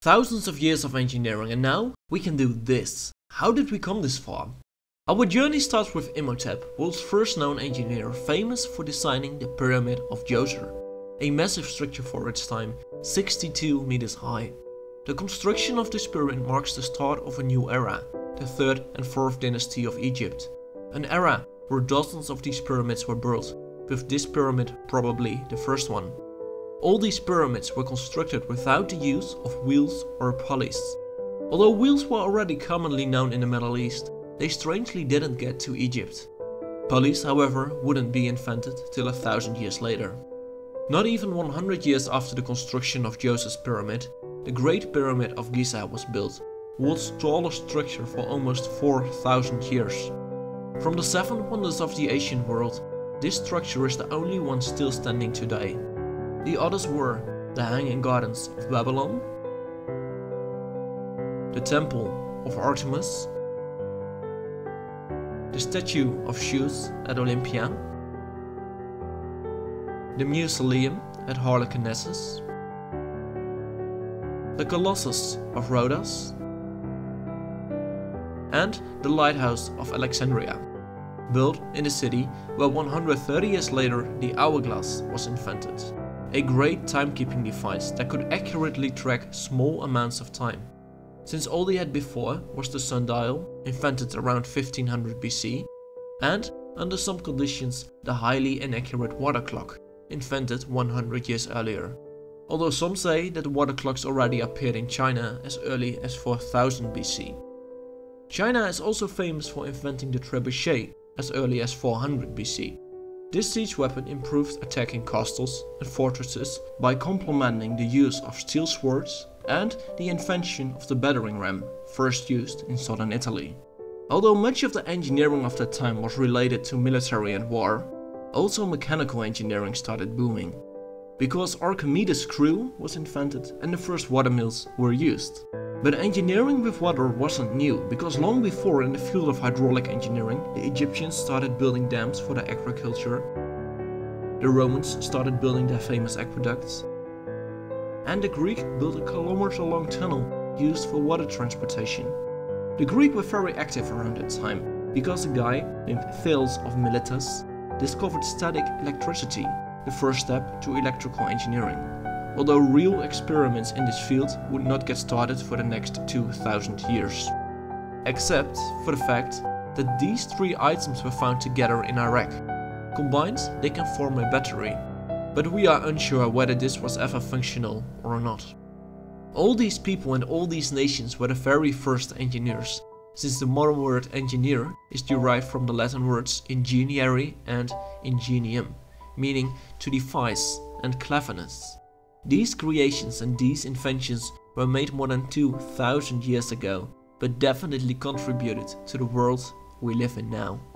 Thousands of years of engineering, and now we can do this. How did we come this far? Our journey starts with Imhotep, world's first known engineer, famous for designing the Pyramid of Djoser, a massive structure for its time, 62 meters high. The construction of this pyramid marks the start of a new era, the 3rd and 4th dynasty of Egypt. An era where dozens of these pyramids were built, with this pyramid probably the first one. All these pyramids were constructed without the use of wheels or pulleys. Although wheels were already commonly known in the Middle East, they strangely didn't get to Egypt. Pulleys, however, wouldn't be invented till 1,000 years later. Not even 100 years after the construction of Djoser's pyramid, the Great Pyramid of Giza was built, world's tallest structure for almost 4,000 years. From the 7 wonders of the ancient world, this structure is the only one still standing today. The others were the Hanging Gardens of Babylon, the Temple of Artemis, the Statue of Zeus at Olympia, the Mausoleum at Halicarnassus, the Colossus of Rhodes, and the Lighthouse of Alexandria, built in a city where 130 years later the Hourglass was invented, a great timekeeping device that could accurately track small amounts of time. Since all they had before was the sundial, invented around 1500 BC, and, under some conditions, the highly inaccurate water clock, invented 100 years earlier. Although some say that water clocks already appeared in China as early as 4000 BC. China is also famous for inventing the trebuchet as early as 400 BC. This siege weapon improved attacking castles and fortresses by complementing the use of steel swords and the invention of the battering ram, first used in southern Italy. Although much of the engineering of that time was related to military and war, also mechanical engineering started booming, because Archimedes' screw was invented and the first water mills were used. But engineering with water wasn't new, because long before in the field of hydraulic engineering, the Egyptians started building dams for their agriculture, the Romans started building their famous aqueducts, and the Greek built a kilometer-long tunnel used for water transportation. The Greeks were very active around that time, because a guy named Thales of Miletus discovered static electricity, the first step to electrical engineering. Although real experiments in this field would not get started for the next 2000 years. Except for the fact that these 3 items were found together in Iraq. Combined, they can form a battery, but we are unsure whether this was ever functional or not. All these people and all these nations were the very first engineers, since the modern word engineer is derived from the Latin words ingeniare and ingenium, meaning to devise and cleverness. These creations and these inventions were made more than 2000 years ago, but definitely contributed to the world we live in now.